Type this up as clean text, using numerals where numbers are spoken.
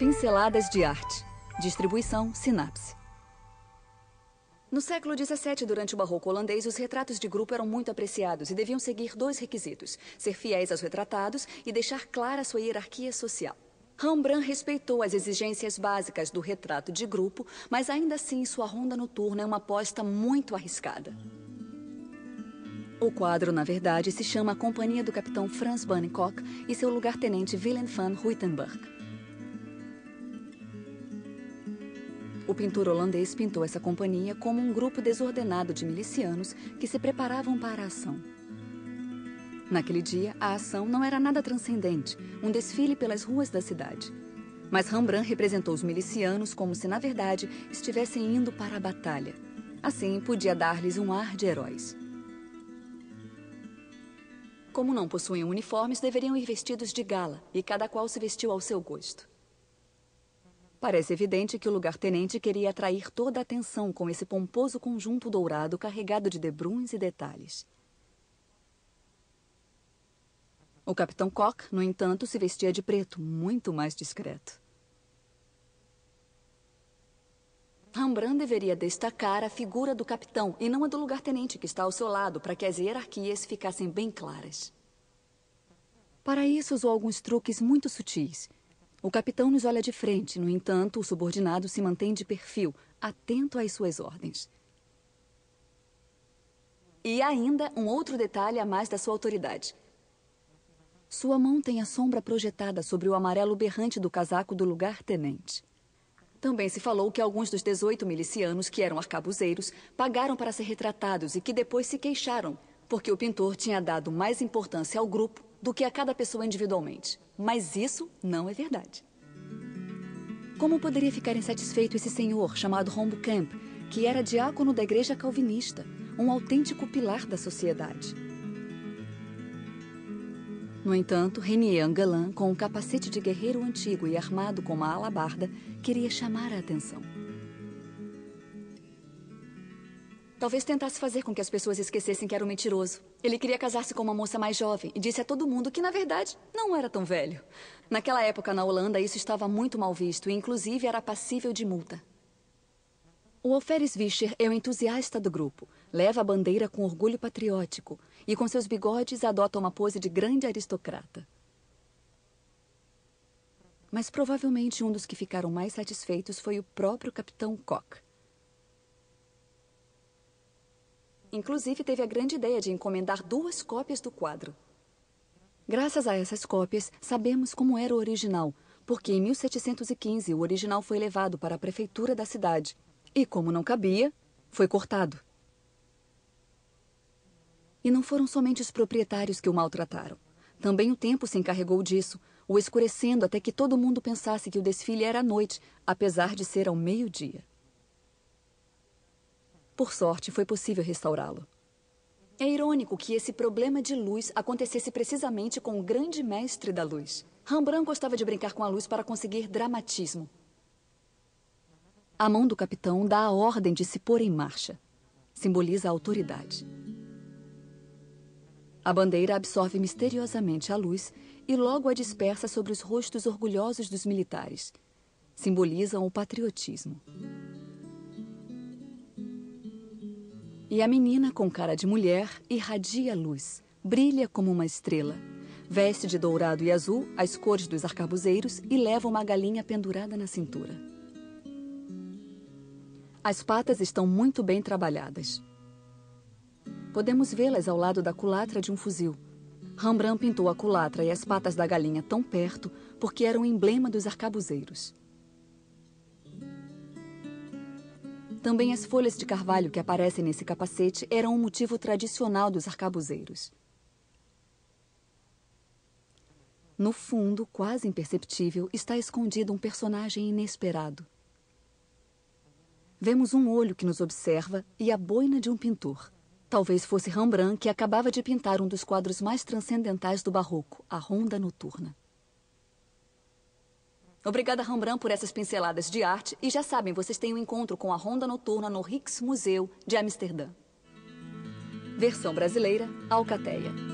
Pinceladas de arte. Distribuição Sinapse. No século XVII, durante o Barroco holandês, os retratos de grupo eram muito apreciados e deviam seguir dois requisitos: ser fiéis aos retratados e deixar clara sua hierarquia social. Rembrandt respeitou as exigências básicas do retrato de grupo, mas ainda assim sua Ronda Noturna é uma aposta muito arriscada. O quadro, na verdade, se chama A Companhia do Capitão Frans Bannekock e seu lugar-tenente Willem van Ruitenberg. O pintor holandês pintou essa companhia como um grupo desordenado de milicianos que se preparavam para a ação. Naquele dia, a ação não era nada transcendente, um desfile pelas ruas da cidade. Mas Rembrandt representou os milicianos como se, na verdade, estivessem indo para a batalha. Assim, podia dar-lhes um ar de heróis. Como não possuíam uniformes, deveriam ir vestidos de gala, e cada qual se vestiu ao seu gosto. Parece evidente que o lugar-tenente queria atrair toda a atenção com esse pomposo conjunto dourado carregado de debruns e detalhes. O capitão Kock, no entanto, se vestia de preto, muito mais discreto. Rembrandt deveria destacar a figura do capitão e não a do lugar-tenente que está ao seu lado, para que as hierarquias ficassem bem claras. Para isso, usou alguns truques muito sutis. O capitão nos olha de frente, no entanto, o subordinado se mantém de perfil, atento às suas ordens. E ainda um outro detalhe a mais da sua autoridade. Sua mão tem a sombra projetada sobre o amarelo berrante do casaco do lugar-tenente. Também se falou que alguns dos 18 milicianos, que eram arcabuzeiros, pagaram para ser retratados e que depois se queixaram, porque o pintor tinha dado mais importância ao grupo do que a cada pessoa individualmente. Mas isso não é verdade. Como poderia ficar insatisfeito esse senhor chamado Romboucamp, que era diácono da igreja calvinista, um autêntico pilar da sociedade? No entanto, Renier Angelin, com um capacete de guerreiro antigo e armado com uma alabarda, queria chamar a atenção. Talvez tentasse fazer com que as pessoas esquecessem que era um mentiroso. Ele queria casar-se com uma moça mais jovem e disse a todo mundo que, na verdade, não era tão velho. Naquela época, na Holanda, isso estava muito mal visto e, inclusive, era passível de multa. O alferes Vischer é o entusiasta do grupo. Leva a bandeira com orgulho patriótico e, com seus bigodes, adota uma pose de grande aristocrata. Mas, provavelmente, um dos que ficaram mais satisfeitos foi o próprio capitão Kock. Inclusive, teve a grande ideia de encomendar 2 cópias do quadro. Graças a essas cópias, sabemos como era o original, porque em 1715 o original foi levado para a prefeitura da cidade. E como não cabia, foi cortado. E não foram somente os proprietários que o maltrataram. Também o tempo se encarregou disso, o escurecendo até que todo mundo pensasse que o desfile era à noite, apesar de ser ao meio-dia. Por sorte, foi possível restaurá-lo. É irônico que esse problema de luz acontecesse precisamente com o grande mestre da luz. Rembrandt gostava de brincar com a luz para conseguir dramatismo. A mão do capitão dá a ordem de se pôr em marcha. Simboliza a autoridade. A bandeira absorve misteriosamente a luz e logo a dispersa sobre os rostos orgulhosos dos militares. Simbolizam o patriotismo. E a menina, com cara de mulher, irradia luz, brilha como uma estrela. Veste de dourado e azul, as cores dos arcabuzeiros, e leva uma galinha pendurada na cintura. As patas estão muito bem trabalhadas. Podemos vê-las ao lado da culatra de um fuzil. Rembrandt pintou a culatra e as patas da galinha tão perto porque era um emblema dos arcabuzeiros. Também as folhas de carvalho que aparecem nesse capacete eram um motivo tradicional dos arcabuzeiros. No fundo, quase imperceptível, está escondido um personagem inesperado. Vemos um olho que nos observa e a boina de um pintor. Talvez fosse Rembrandt, que acabava de pintar um dos quadros mais transcendentais do Barroco, a Ronda Noturna. Obrigada, Rembrandt, por essas pinceladas de arte. E já sabem, vocês têm um encontro com a Ronda Noturna no Rijksmuseum de Amsterdã. Versão brasileira, Alcateia.